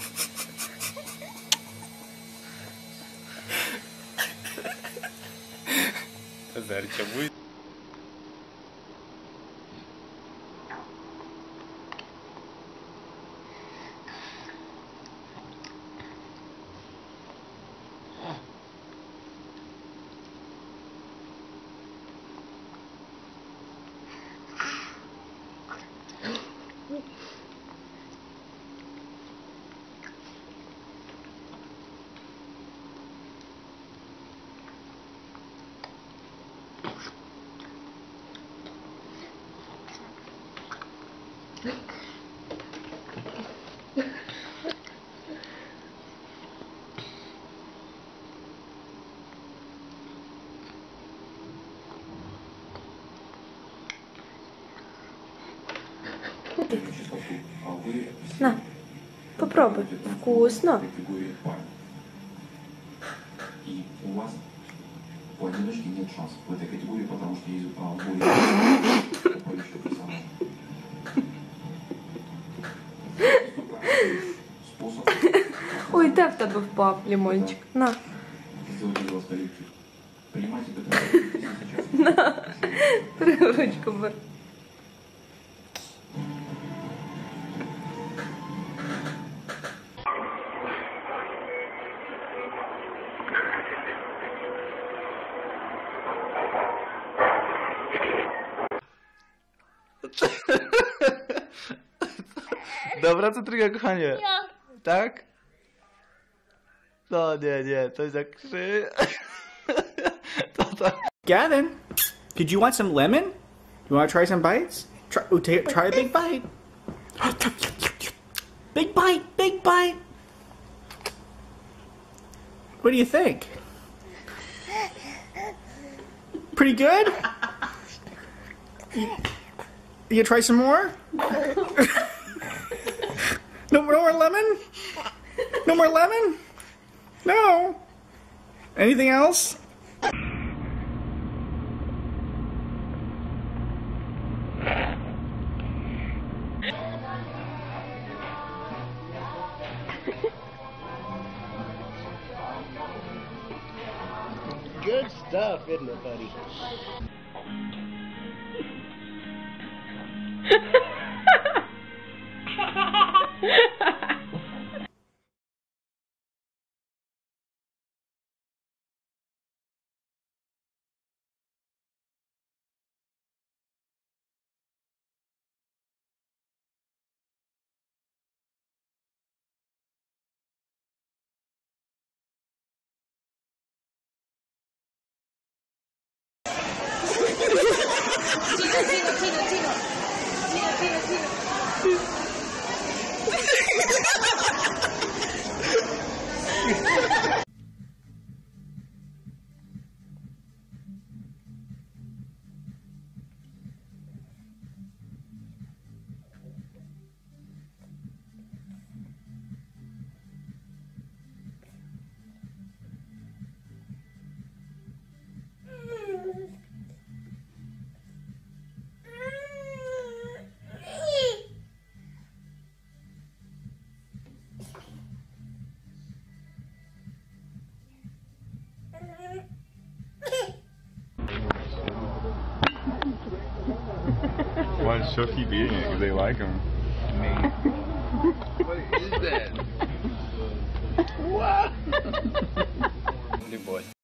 Зарча будет. На, попробуй. Вкусно. И у вас у одиночки нет шансов в этой категории, потому что есть более персонажи. Способ. Ой, де в тебе впав лимончик? На. Сделать из вас коллектив. Понимаете, это На. Ручку бери. Dobra, co druga, kochanie? Tak? No nie, to jest jak krzy... Gavin, did you want some lemon? You want to try some bites? Try a big bite. Big bite, big bite. What do you think? Pretty good? You try some more? No more lemon? No more lemon? No. Anything else? Good stuff, isn't it, buddy? Why does Chuck keep eating it? Because they like him. What is that? What? Любовь.